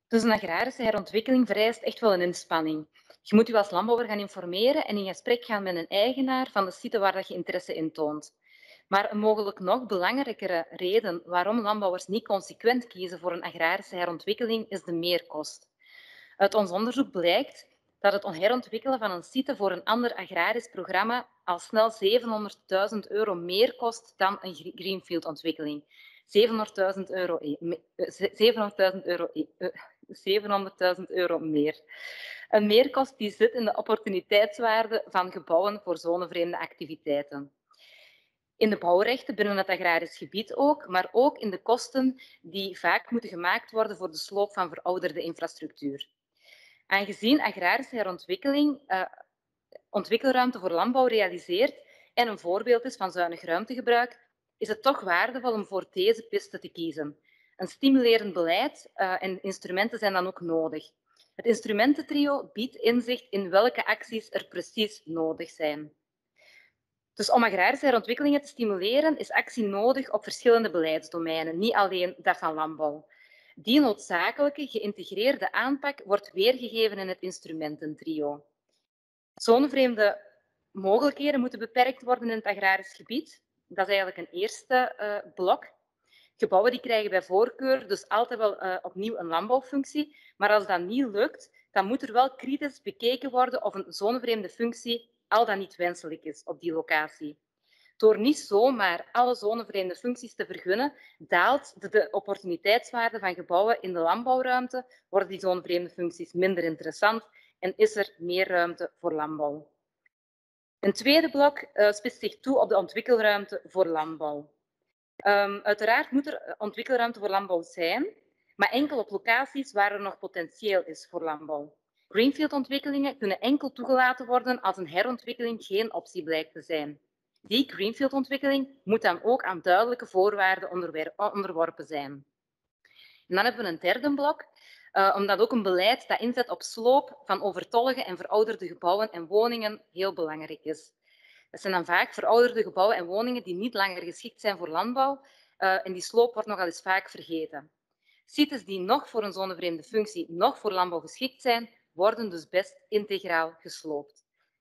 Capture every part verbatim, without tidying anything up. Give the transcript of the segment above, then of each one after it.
Dus een agrarische herontwikkeling vereist echt wel een inspanning. Je moet je als landbouwer gaan informeren en in gesprek gaan met een eigenaar van de site waar dat je interesse in toont. Maar een mogelijk nog belangrijkere reden waarom landbouwers niet consequent kiezen voor een agrarische herontwikkeling is de meerkost. Uit ons onderzoek blijkt dat het herontwikkelen van een site voor een ander agrarisch programma al snel zevenhonderdduizend euro meer kost dan een greenfield-ontwikkeling. zevenhonderdduizend euro, zevenhonderdduizend euro, zevenhonderdduizend euro meer. Een meerkost die zit in de opportuniteitswaarde van gebouwen voor zonevreemde activiteiten. In de bouwrechten binnen het agrarisch gebied ook, maar ook in de kosten die vaak moeten gemaakt worden voor de sloop van verouderde infrastructuur. Aangezien agrarische herontwikkeling uh, ontwikkelruimte voor landbouw realiseert en een voorbeeld is van zuinig ruimtegebruik, is het toch waardevol om voor deze piste te kiezen. Een stimulerend beleid uh, en instrumenten zijn dan ook nodig. Het instrumententrio biedt inzicht in welke acties er precies nodig zijn. Dus om agrarische herontwikkelingen te stimuleren is actie nodig op verschillende beleidsdomeinen, niet alleen dat van landbouw. Die noodzakelijke geïntegreerde aanpak wordt weergegeven in het instrumententrio. Zonevreemde mogelijkheden moeten beperkt worden in het agrarisch gebied. Dat is eigenlijk een eerste uh, blok. Gebouwen die krijgen bij voorkeur dus altijd wel uh, opnieuw een landbouwfunctie. Maar als dat niet lukt, dan moet er wel kritisch bekeken worden of een zonevreemde functie al dan niet wenselijk is op die locatie. Door niet zomaar alle zonevreemde functies te vergunnen, daalt de, de opportuniteitswaarde van gebouwen in de landbouwruimte, worden die zonevreemde functies minder interessant en is er meer ruimte voor landbouw. Een tweede blok uh, spitst zich toe op de ontwikkelruimte voor landbouw. Um, uiteraard moet er ontwikkelruimte voor landbouw zijn, maar enkel op locaties waar er nog potentieel is voor landbouw. Greenfield-ontwikkelingen kunnen enkel toegelaten worden als een herontwikkeling geen optie blijkt te zijn. Die greenfield-ontwikkeling moet dan ook aan duidelijke voorwaarden onderworpen zijn. En dan hebben we een derde blok, uh, omdat ook een beleid dat inzet op sloop van overtollige en verouderde gebouwen en woningen heel belangrijk is. Dat zijn dan vaak verouderde gebouwen en woningen die niet langer geschikt zijn voor landbouw uh, en die sloop wordt nogal eens vaak vergeten. Sites die nog voor een zonevreemde functie, nog voor landbouw geschikt zijn, worden dus best integraal gesloopt.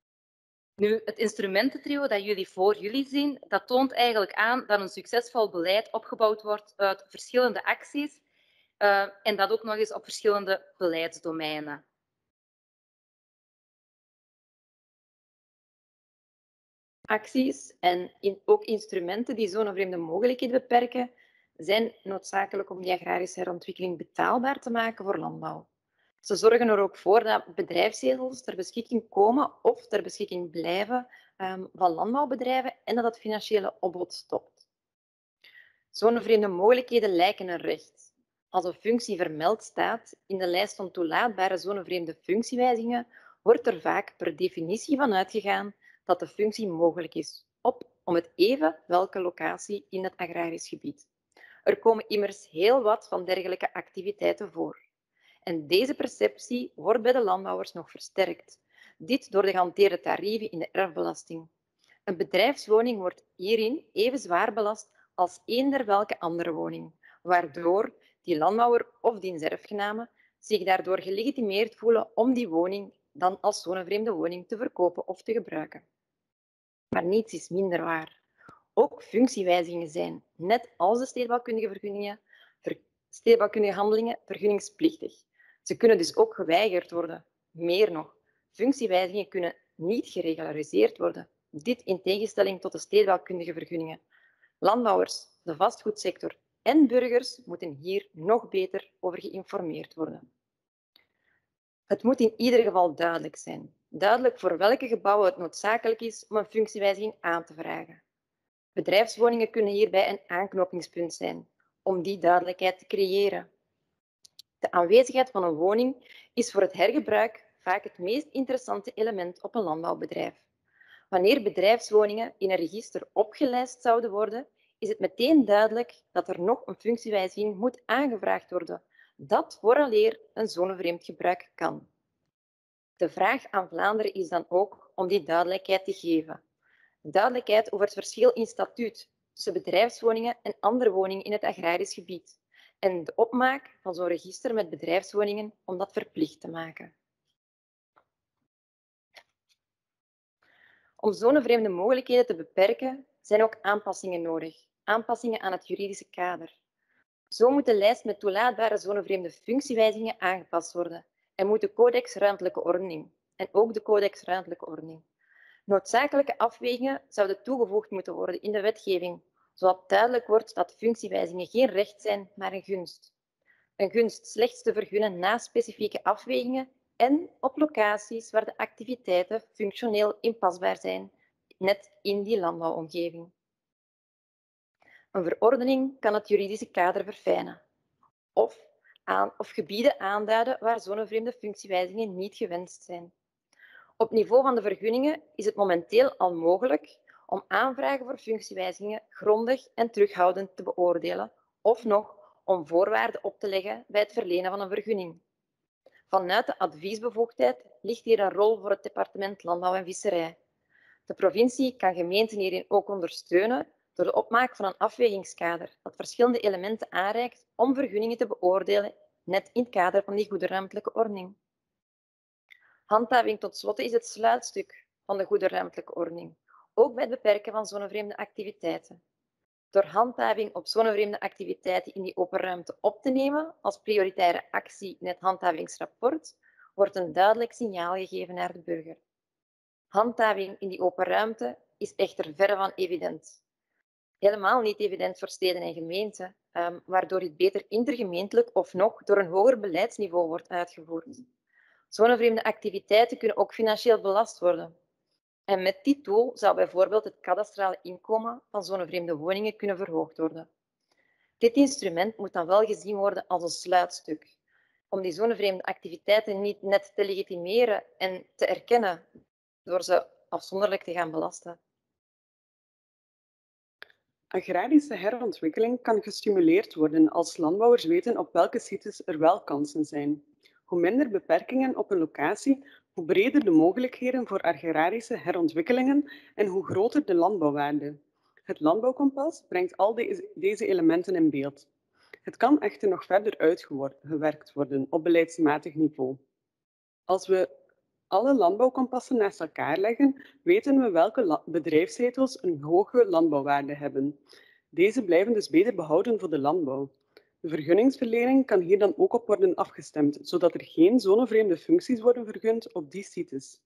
Nu, het instrumententrio dat jullie voor jullie zien, dat toont eigenlijk aan dat een succesvol beleid opgebouwd wordt uit verschillende acties uh, en dat ook nog eens op verschillende beleidsdomeinen. Acties en in, ook instrumenten die zonevreemde mogelijkheden beperken, zijn noodzakelijk om die agrarische herontwikkeling betaalbaar te maken voor landbouw. Ze zorgen er ook voor dat bedrijfszetels ter beschikking komen of ter beschikking blijven um, van landbouwbedrijven en dat het financiële opbod stopt. Zonevreemde mogelijkheden lijken een recht. Als een functie vermeld staat in de lijst van toelaatbare zonevreemde functiewijzigingen, wordt er vaak per definitie van uitgegaan dat de functie mogelijk is, op om het even welke locatie in het agrarisch gebied. Er komen immers heel wat van dergelijke activiteiten voor. En deze perceptie wordt bij de landbouwers nog versterkt. Dit door de gehanteerde tarieven in de erfbelasting. Een bedrijfswoning wordt hierin even zwaar belast als eender welke andere woning, waardoor die landbouwer of diens erfgenamen zich daardoor gelegitimeerd voelen om die woning dan als zonevreemde woning te verkopen of te gebruiken. Maar niets is minder waar. Ook functiewijzigingen zijn, net als de stedenbouwkundige vergunningen, ver, stedenbouwkundige handelingen, vergunningsplichtig. Ze kunnen dus ook geweigerd worden. Meer nog, functiewijzigingen kunnen niet geregulariseerd worden. Dit in tegenstelling tot de stedenbouwkundige vergunningen. Landbouwers, de vastgoedsector en burgers moeten hier nog beter over geïnformeerd worden. Het moet in ieder geval duidelijk zijn. Duidelijk voor welke gebouwen het noodzakelijk is om een functiewijziging aan te vragen. Bedrijfswoningen kunnen hierbij een aanknopingspunt zijn om die duidelijkheid te creëren. De aanwezigheid van een woning is voor het hergebruik vaak het meest interessante element op een landbouwbedrijf. Wanneer bedrijfswoningen in een register opgelijst zouden worden, is het meteen duidelijk dat er nog een functiewijziging moet aangevraagd worden, dat vooraleer een zonevreemd gebruik kan. De vraag aan Vlaanderen is dan ook om die duidelijkheid te geven. Duidelijkheid over het verschil in statuut tussen bedrijfswoningen en andere woningen in het agrarisch gebied. en de opmaak van zo'n register met bedrijfswoningen om dat verplicht te maken. Om zonevreemde mogelijkheden te beperken, zijn ook aanpassingen nodig. Aanpassingen aan het juridische kader. Zo moet de lijst met toelaatbare zonevreemde functiewijzigingen aangepast worden en moet de Codex Ruimtelijke Ordening en ook de Codex Ruimtelijke Ordening. Noodzakelijke afwegingen zouden toegevoegd moeten worden in de wetgeving, zodat duidelijk wordt dat functiewijzigingen geen recht zijn, maar een gunst. Een gunst slechts te vergunnen na specifieke afwegingen en op locaties waar de activiteiten functioneel inpasbaar zijn, net in die landbouwomgeving. Een verordening kan het juridische kader verfijnen of, aan, of gebieden aanduiden waar zonevreemde functiewijzigingen niet gewenst zijn. Op niveau van de vergunningen is het momenteel al mogelijk om aanvragen voor functiewijzigingen grondig en terughoudend te beoordelen of nog om voorwaarden op te leggen bij het verlenen van een vergunning. Vanuit de adviesbevoegdheid ligt hier een rol voor het departement Landbouw en Visserij. De provincie kan gemeenten hierin ook ondersteunen door de opmaak van een afwegingskader dat verschillende elementen aanreikt om vergunningen te beoordelen, net in het kader van die goede ruimtelijke ordening. Handhaving tot slot is het sluitstuk van de goede ruimtelijke ordening, ook bij het beperken van zonevreemde activiteiten. Door handhaving op zonevreemde activiteiten in die open ruimte op te nemen als prioritaire actie in het handhavingsrapport, wordt een duidelijk signaal gegeven naar de burger. Handhaving in die open ruimte is echter verre van evident. Helemaal niet evident voor steden en gemeenten, um, waardoor dit beter intergemeentelijk of nog door een hoger beleidsniveau wordt uitgevoerd. Zonevreemde activiteiten kunnen ook financieel belast worden. En met dit doel zou bijvoorbeeld het kadastrale inkomen van zonevreemde woningen kunnen verhoogd worden. Dit instrument moet dan wel gezien worden als een sluitstuk, om die zonevreemde activiteiten niet net te legitimeren en te erkennen door ze afzonderlijk te gaan belasten. Agrarische herontwikkeling kan gestimuleerd worden als landbouwers weten op welke sites er wel kansen zijn. Hoe minder beperkingen op een locatie, hoe breder de mogelijkheden voor agrarische herontwikkelingen en hoe groter de landbouwwaarde. Het landbouwkompas brengt al deze, deze elementen in beeld. Het kan echter nog verder uitgewerkt worden op beleidsmatig niveau. Als we alle landbouwkompassen naast elkaar leggen, weten we welke bedrijfszetels een hoge landbouwwaarde hebben. Deze blijven dus beter behouden voor de landbouw. De vergunningsverlening kan hier dan ook op worden afgestemd, zodat er geen zonevreemde functies worden vergund op die sites.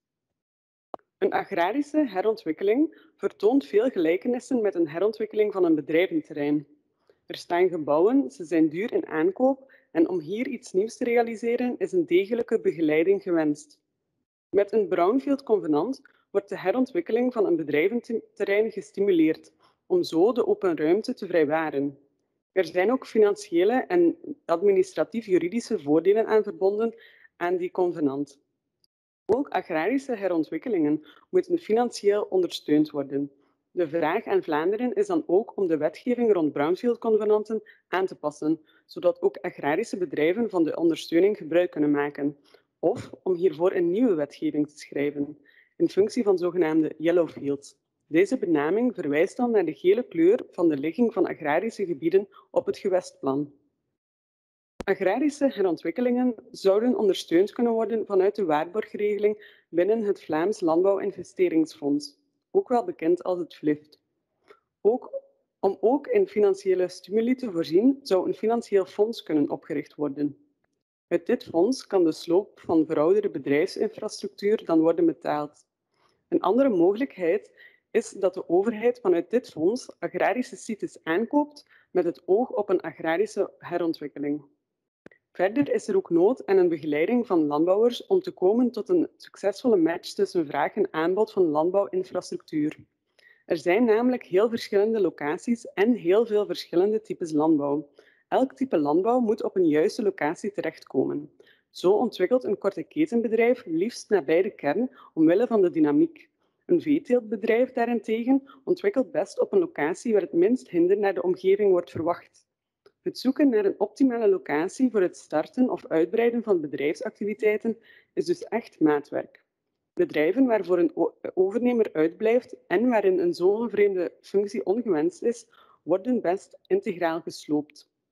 Een agrarische herontwikkeling vertoont veel gelijkenissen met een herontwikkeling van een bedrijventerrein. Er staan gebouwen, ze zijn duur in aankoop en om hier iets nieuws te realiseren is een degelijke begeleiding gewenst. Met een brownfield convenant wordt de herontwikkeling van een bedrijventerrein gestimuleerd, om zo de open ruimte te vrijwaren. Er zijn ook financiële en administratief-juridische voordelen aan verbonden aan die convenant. Ook agrarische herontwikkelingen moeten financieel ondersteund worden. De vraag aan Vlaanderen is dan ook om de wetgeving rond brownfield-convenanten aan te passen, zodat ook agrarische bedrijven van de ondersteuning gebruik kunnen maken. Of om hiervoor een nieuwe wetgeving te schrijven, in functie van zogenaamde yellowfields. Deze benaming verwijst dan naar de gele kleur van de ligging van agrarische gebieden op het gewestplan. Agrarische herontwikkelingen zouden ondersteund kunnen worden vanuit de waarborgregeling binnen het Vlaams Landbouwinvesteringsfonds, ook wel bekend als het F L I F T. Ook, om ook in financiële stimuli te voorzien, zou een financieel fonds kunnen opgericht worden. Uit dit fonds kan de sloop van verouderde bedrijfsinfrastructuur dan worden betaald. Een andere mogelijkheid is dat de overheid vanuit dit fonds agrarische sites aankoopt met het oog op een agrarische herontwikkeling. Verder is er ook nood aan een begeleiding van landbouwers om te komen tot een succesvolle match tussen vraag en aanbod van landbouwinfrastructuur. Er zijn namelijk heel verschillende locaties en heel veel verschillende types landbouw. Elk type landbouw moet op een juiste locatie terechtkomen. Zo ontwikkelt een korte ketenbedrijf liefst nabij de kern omwille van de dynamiek. Een veeteeltbedrijf daarentegen ontwikkelt best op een locatie waar het minst hinder naar de omgeving wordt verwacht. Het zoeken naar een optimale locatie voor het starten of uitbreiden van bedrijfsactiviteiten is dus echt maatwerk. Bedrijven waarvoor een overnemer uitblijft en waarin een zonevreemde functie ongewenst is, worden best integraal gesloopt.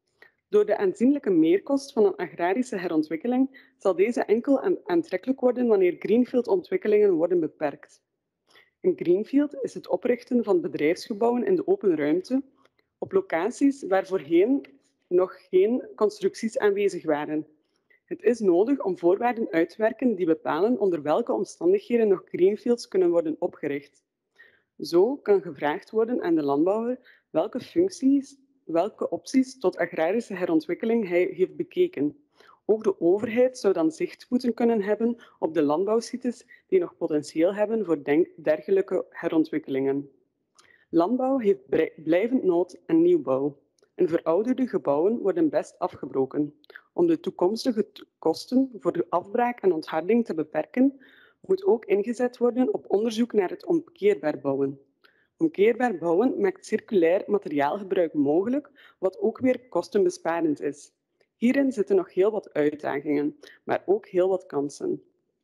Door de aanzienlijke meerkost van een agrarische herontwikkeling zal deze enkel aantrekkelijk worden wanneer greenfield-ontwikkelingen worden beperkt. Een greenfield is het oprichten van bedrijfsgebouwen in de open ruimte op locaties waar voorheen nog geen constructies aanwezig waren. Het is nodig om voorwaarden uit te werken die bepalen onder welke omstandigheden nog greenfields kunnen worden opgericht. Zo kan gevraagd worden aan de landbouwer welke functies, welke opties tot agrarische herontwikkeling hij heeft bekeken. Ook de overheid zou dan zicht moeten kunnen hebben op de landbouwsites die nog potentieel hebben voor dergelijke herontwikkelingen. Landbouw heeft blijvend nood aan nieuwbouw. En verouderde gebouwen worden best afgebroken. Om de toekomstige kosten voor de afbraak en ontharding te beperken, moet ook ingezet worden op onderzoek naar het omkeerbaar bouwen. Omkeerbaar bouwen maakt circulair materiaalgebruik mogelijk, wat ook weer kostenbesparend is. Hierin zitten nog heel wat uitdagingen, maar ook heel wat kansen.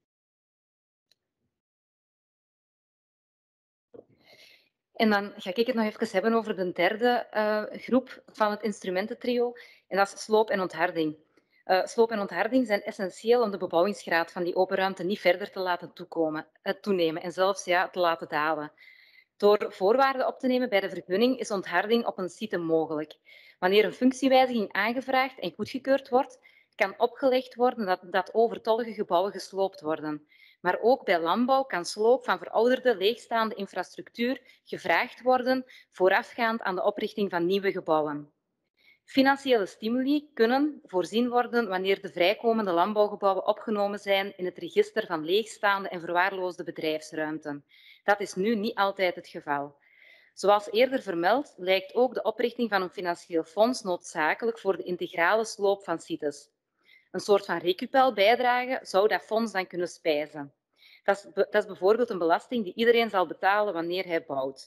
En dan ga ik het nog even hebben over de derde uh, groep van het instrumententrio, en dat is sloop en ontharding. Uh, sloop en ontharding zijn essentieel om de bebouwingsgraad van die open ruimte niet verder te laten toekomen, uh, toenemen en zelfs ja, te laten dalen. Door voorwaarden op te nemen bij de vergunning is ontharding op een site mogelijk. Wanneer een functiewijziging aangevraagd en goedgekeurd wordt, kan opgelegd worden dat, dat overtollige gebouwen gesloopt worden. Maar ook bij landbouw kan sloop van verouderde, leegstaande infrastructuur gevraagd worden voorafgaand aan de oprichting van nieuwe gebouwen. Financiële stimuli kunnen voorzien worden wanneer de vrijkomende landbouwgebouwen opgenomen zijn in het register van leegstaande en verwaarloosde bedrijfsruimten. Dat is nu niet altijd het geval. Zoals eerder vermeld, lijkt ook de oprichting van een financieel fonds noodzakelijk voor de integrale sloop van sites. Een soort van recupel-bijdrage zou dat fonds dan kunnen spijzen. Dat is, dat is bijvoorbeeld een belasting die iedereen zal betalen wanneer hij bouwt.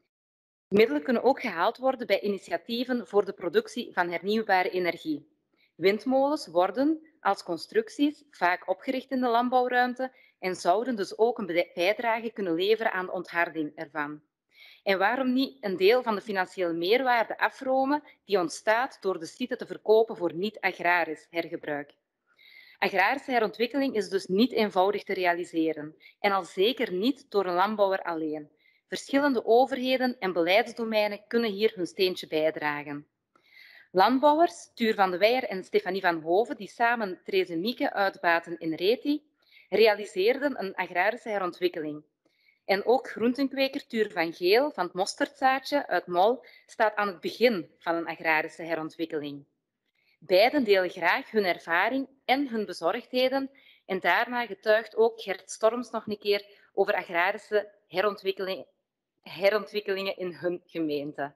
Middelen kunnen ook gehaald worden bij initiatieven voor de productie van hernieuwbare energie. Windmolens worden als constructies vaak opgericht in de landbouwruimte en zouden dus ook een bijdrage kunnen leveren aan de ontharding ervan. En waarom niet een deel van de financiële meerwaarde afromen die ontstaat door de site te verkopen voor niet-agrarisch hergebruik? Agrarische herontwikkeling is dus niet eenvoudig te realiseren en al zeker niet door een landbouwer alleen. Verschillende overheden en beleidsdomeinen kunnen hier hun steentje bijdragen. Landbouwers, Tuur van de Weijer en Stefanie van Hoven, die samen Therese Mieke uitbaten in Reti, realiseerden een agrarische herontwikkeling. En ook groentenkweker Tuur van Geel van het Mosterdzaadje uit Mol staat aan het begin van een agrarische herontwikkeling. Beiden delen graag hun ervaring en hun bezorgdheden en daarna getuigt ook Gert Storms nog een keer over agrarische herontwikkeling, herontwikkelingen in hun gemeente.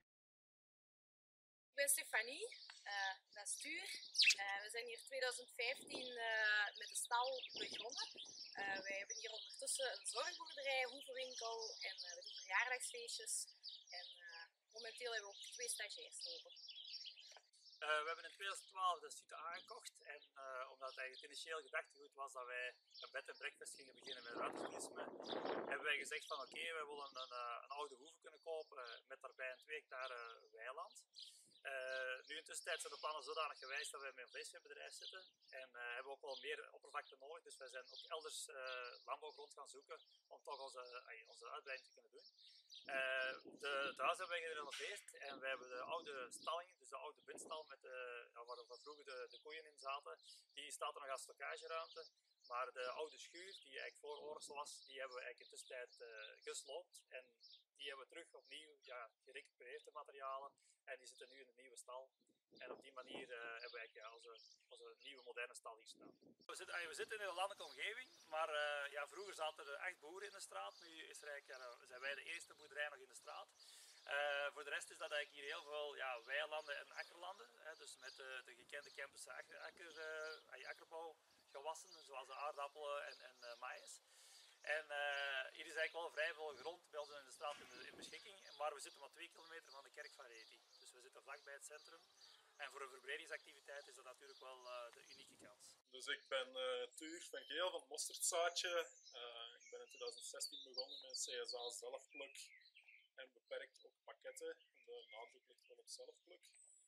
Ik ben Stefanie, uh, dat is Tuur. Uh, we zijn hier twintig vijftien uh, met de stal begonnen. Uh, wij hebben hier ondertussen een zorgboerderij, hoevenwinkel en uh, we doen verjaardagsfeestjes. En uh, momenteel hebben we ook twee stagiairs lopen. Uh, we hebben in twintig twaalf de site aangekocht en uh, omdat eigenlijk het initieel gedachtegoed was dat wij een bed en breakfast gingen beginnen met ruimtetoerisme, hebben wij gezegd van oké, okay, wij willen een, een, een oude hoeve kunnen kopen met daarbij een twee hectare weiland. Uh, nu intussen zijn de plannen zodanig gewijzigd dat wij met een vleesveebedrijf zitten en uh, hebben ook wel meer oppervlakte nodig, dus wij zijn ook elders uh, landbouwgrond gaan zoeken om toch onze, uh, onze uitbreiding te kunnen doen. Uh, de, het huis hebben wij gerenoveerd en wij hebben de oude stalling, dus de oude bindstal met de, ja, waar vroeger de, de koeien in zaten, die staat er nog als stockageruimte. Maar de oude schuur, die eigenlijk voor oorlogsel was, die hebben we eigenlijk in tussentijd uh, gesloopt en die hebben we terug opnieuw ja, gerecupereerd de materialen en die zitten nu in de nieuwe stal. En op die manier uh, hebben we eigenlijk, ja, onze, onze nieuwe moderne stal hier staan. We zitten, uh, we zitten in een landelijke omgeving, maar uh, ja, vroeger zaten er echt boeren in de straat. Nu is er eigenlijk, ja, zijn wij de eerste boerderij nog in de straat. Uh, voor de rest is dat eigenlijk hier heel veel ja, weilanden en akkerlanden. Hè, dus met uh, de gekende Kempense akker, akker, uh, akkerbouwgewassen, zoals de aardappelen en, en uh, maïs. En uh, hier is eigenlijk wel vrij veel grond bij ons in de straat in, de, in beschikking, maar we zitten maar twee kilometer van de kerk van Reti. Dus we zitten vlakbij het centrum. En voor een verbredingsactiviteit is dat natuurlijk wel uh, de unieke kans. Dus ik ben uh, Tuur van Geel van het Mosterdzaadje. Uh, ik ben in twintig zestien begonnen met C S A zelfpluk en beperkt ook pakketten. De nadruk ligt wel op zelfpluk.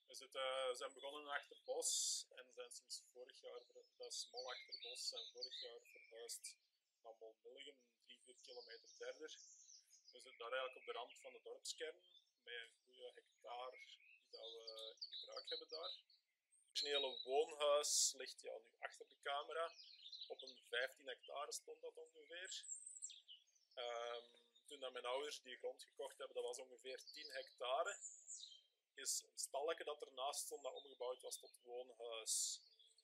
We zitten, zijn begonnen achter bos en zijn sinds vorig jaar, dat is Mol achter bos, zijn vorig jaar verhuisd naar Molmilligem, drie, vier kilometer verder. We zitten daar eigenlijk op de rand van de dorpskern, met een goede hectare die dat we in gebruik hebben daar. Het originele woonhuis ligt ja, nu achter de camera. Op een vijftien hectare stond dat ongeveer. Um, toen dat mijn ouders die grond gekocht hebben, dat was ongeveer tien hectare. Is een stalletje dat ernaast stond dat omgebouwd was tot woonhuis.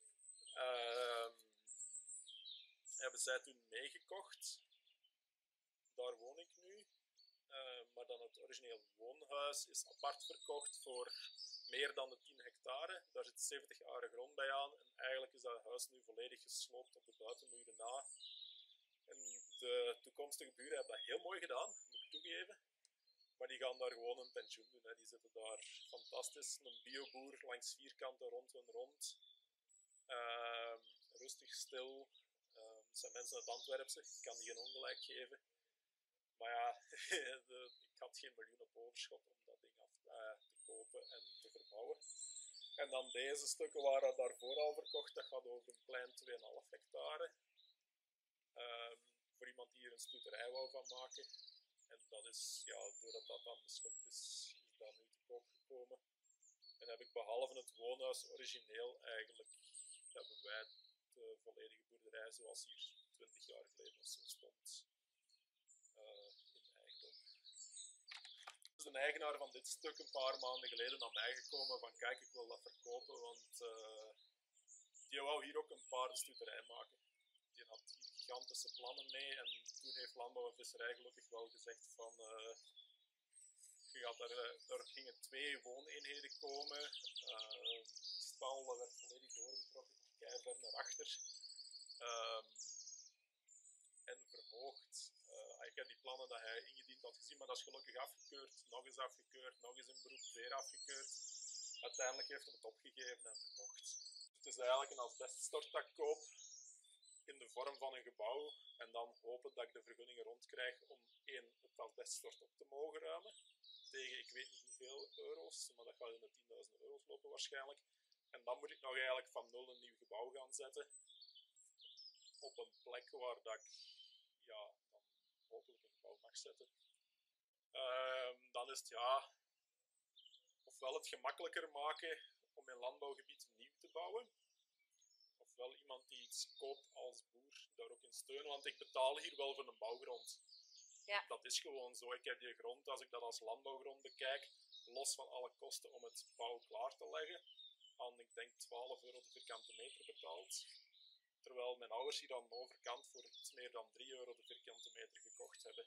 Um, hebben zij toen meegekocht. Daar woon ik nu. Uh, maar dan het origineel woonhuis is apart verkocht voor meer dan de tien hectare. Daar zit zeventig aren grond bij aan. En eigenlijk is dat huis nu volledig gesloopt op de buitenmuren na. En de toekomstige buren hebben dat heel mooi gedaan, moet ik toegeven. Maar die gaan daar gewoon een pensioen doen. Hè. Die zitten daar fantastisch. Een bioboer langs vierkanten rond en rond. Uh, rustig, stil. Uh, het zijn mensen uit Antwerpse, ik kan die geen ongelijk geven. Maar ja, de, ik had geen miljoen op overschot om dat ding af uh, te kopen en te verbouwen. En dan deze stukken waren daarvoor al verkocht. Dat gaat over een klein twee komma vijf hectare. Uh, voor iemand die hier een stoeterij wou van maken. En dat is, ja, doordat dat dan mislukt is, is dat nu te koop gekomen. En heb ik behalve het woonhuis origineel eigenlijk, hebben wij de volledige boerderij zoals hier twintig jaar geleden of zo stond, uh, in eigendom. Dus de eigenaar van dit stuk een paar maanden geleden naar mij gekomen van kijk, ik wil dat verkopen, want uh, die wou hier ook een paardenstoeterij maken. Die had hier gigantische plannen mee en toen heeft Landbouw en Visserij gelukkig wel gezegd van uh, je gaat daar, uh, daar gingen twee wooneenheden komen. Uh, die stal dat werd volledig doorgetrokken, kei ver naar achter. Um, en verhoogd. Uh, ik heb die plannen dat hij ingediend had gezien, maar dat is gelukkig afgekeurd, nog eens afgekeurd, nog eens in beroep, weer afgekeurd. Uiteindelijk heeft hij het opgegeven en verkocht. Het is eigenlijk een asbeststort dat ik koop. In de vorm van een gebouw en dan hopen dat ik de vergunningen rondkrijg om één het asbeststort op te mogen ruimen. Tegen ik weet niet hoeveel euro's, maar dat gaat in de tienduizend euro's lopen waarschijnlijk. En dan moet ik nog eigenlijk van nul een nieuw gebouw gaan zetten. Op een plek waar dat ik ja, dan hopelijk een gebouw mag zetten. Uh, dan is het ja, ofwel het gemakkelijker maken om in landbouwgebied nieuw te bouwen. Ofwel iemand die iets koopt als boer, daar ook in steunen, want ik betaal hier wel voor een bouwgrond. Ja. Dat is gewoon zo. Ik heb die grond, als ik dat als landbouwgrond bekijk, los van alle kosten om het bouw klaar te leggen, aan ik denk twaalf euro de vierkante meter betaald. Terwijl mijn ouders hier aan de overkant voor iets meer dan drie euro de vierkante meter gekocht hebben.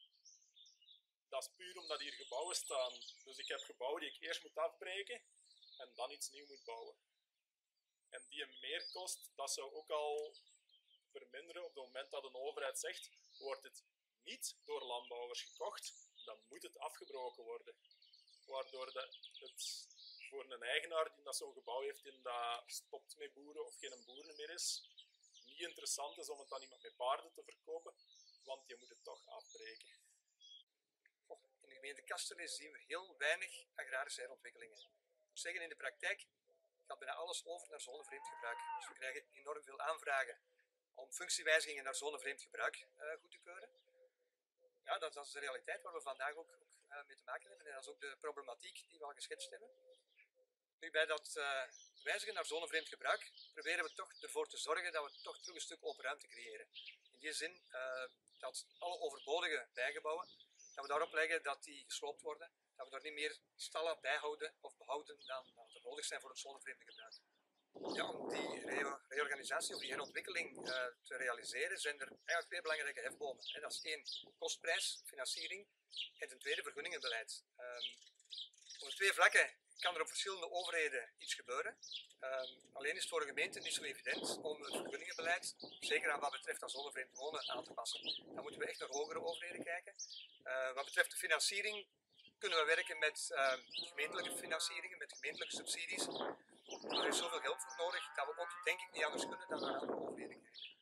Dat is puur omdat hier gebouwen staan. Dus ik heb gebouwen die ik eerst moet afbreken en dan iets nieuw moet bouwen. En die meerkost, dat zou ook al verminderen op het moment dat een overheid zegt, wordt het niet door landbouwers gekocht, dan moet het afgebroken worden. Waardoor de, het voor een eigenaar die dat zo'n gebouw heeft en dat stopt met boeren of geen boeren meer is, niet interessant is om het aan iemand met paarden te verkopen, want je moet het toch afbreken. In de gemeente Kastelen zien we heel weinig agrarische herontwikkelingen. Ik moet zeggen, in de praktijk gaat bijna alles over naar zonevreemd gebruik. Dus we krijgen enorm veel aanvragen om functiewijzigingen naar zonevreemd gebruik uh, goed te keuren. Ja, dat, dat is de realiteit waar we vandaag ook, ook uh, mee te maken hebben. En dat is ook de problematiek die we al geschetst hebben. Nu, bij dat uh, wijzigen naar zonevreemd gebruik proberen we toch ervoor te zorgen dat we toch terug een stuk open ruimte creëren. In die zin uh, dat alle overbodige bijgebouwen, dat we daarop leggen dat die gesloopt worden. Dat we daar niet meer stallen bijhouden of behouden dan, dan er nodig zijn voor het zonevreemde gebruik. Ja, om die re reorganisatie of die herontwikkeling uh, te realiseren zijn er eigenlijk twee belangrijke hefbomen. Hè. Dat is één, kostprijs, financiering en ten tweede vergunningenbeleid. Um, op de twee vlakken kan er op verschillende overheden iets gebeuren. Um, alleen is het voor de gemeente niet zo evident om het vergunningenbeleid, zeker aan wat betreft dat zonevreemd wonen, aan te passen. Dan moeten we echt naar hogere overheden kijken. Uh, wat betreft de financiering kunnen we werken met uh, gemeentelijke financieringen, met gemeentelijke subsidies. Maar er is zoveel geld voor nodig dat we ook denk ik niet anders kunnen dan naar andere overheden kijken.